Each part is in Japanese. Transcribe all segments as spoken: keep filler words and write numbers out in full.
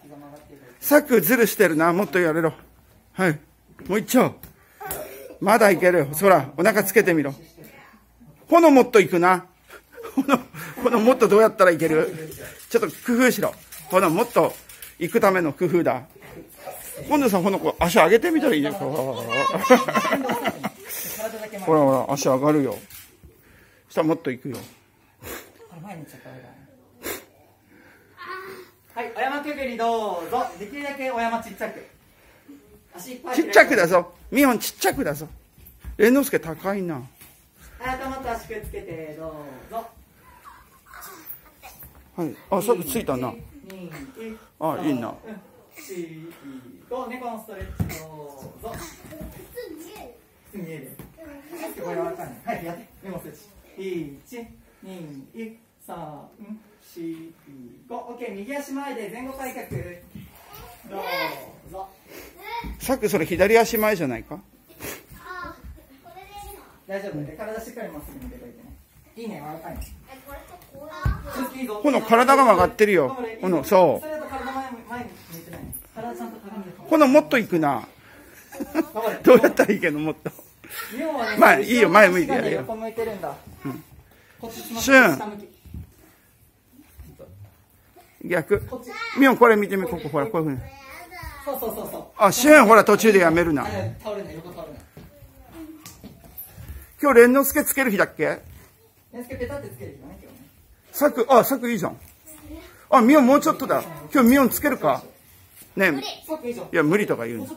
サクズルしてるな。もっとやれろ。はい。もう一丁。まだいける。そら、お腹つけてみろ。炎もっといくな。炎、炎もっとどうやったらいける？ちょっと工夫しろ。炎もっと行くための工夫だ。今度さ、この子、足上げてみたらいいじゃん。ほらほら、足上がるよ。そしたらもっと行くよ。 はい、お山くぐりどうぞ。できるだけお山ちっちゃく。足いっぱいちっちゃくだぞ。ミホンちっちゃくだぞ。猿之助高いな。 はい、頭と足くっつけてどうぞ。 はい。あ、さっきついたな。あ、いいな。 猫のストレッチどうぞ。普通に見える。これわかんない。はい、やって。メモスイッチ。いち、に、さん、し、ご。オッケー、右足前で前後開脚。どうぞ。 さっきそれ左足前じゃないか？ 大丈夫で、体しっかりまっすぐ向けといてね。いいね、わかんない。 この体が曲がってるよ。この、そう。このもっと行くな。どうやったらいいけど、もっと。まあ、いいよ、前向いてやれよ。シュン。逆。ミオン、これ見てみ、ここ、ほら、こういうふうに。 そうそうそうそう。 あ、シュン、ほら、途中でやめるな。今日、蓮之助つける日だっけ？ 蓮之助ペタってつける日だね、今日ね。 サク、あ、サクいいじゃん。あ、ミオンもうちょっとだ。今日ミオンつけるか？ねえ。いや、無理とか言うの。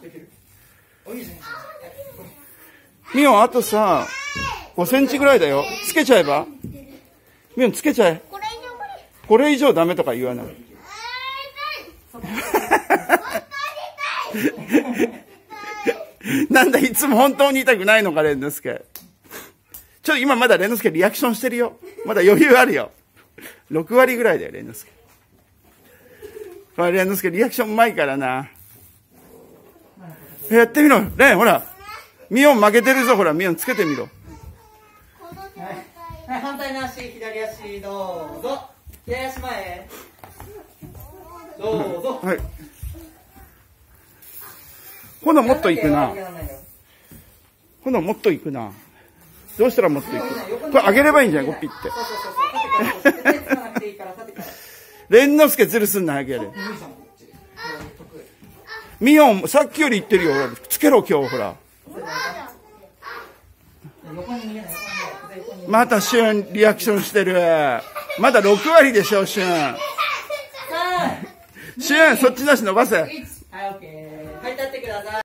ミオン、あとさ、ごセンチぐらいだよ。つけちゃえば？ミオンつけちゃえ。これ以上ダメとか言わない。なんだ、いつも本当に痛くないのか、蓮之助。ちょっと今まだ蓮之助リアクションしてるよ。まだ余裕あるよ。ろくわりぐらいだよ、蓮之助。蓮之助リアクションうまいからな。やってみろ。蓮、ほら。ミオン負けてるぞ、ほら。ミオンつけてみろ。 はい、反対の足、左足どうぞ。左足前。どうぞ。 はい。炎もっといくな。炎もっといくな。どうしたらもっといく？これ上げればいいんじゃない？こうピッて。蓮之助ズルすんな、早くやれ。ミオン、さっきより言ってるよ。つけろ、今日、ほら。またシュン、リアクションしてる。まだろくわりでしょ、シュン。シュン、そっちの足伸ばせ。 はい、オッケー。はい、立ってください。